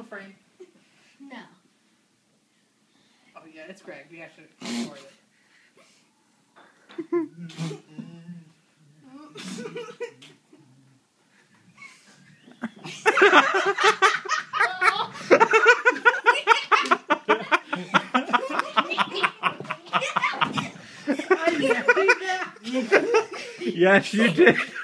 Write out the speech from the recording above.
frame? No. Oh yeah, it's Greg. We have to record it. Yes, you did.